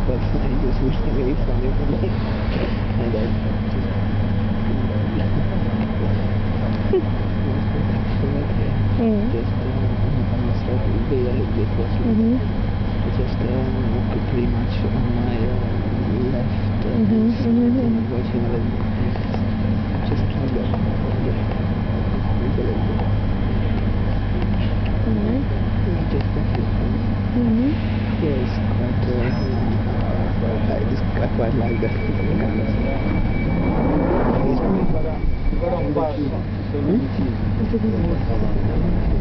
but I just wish away from it. And I just started there a little bit, but just pretty much on my left watching a little bit. Just like that. Just a few things. Yeah, it's quite I quite like that. It's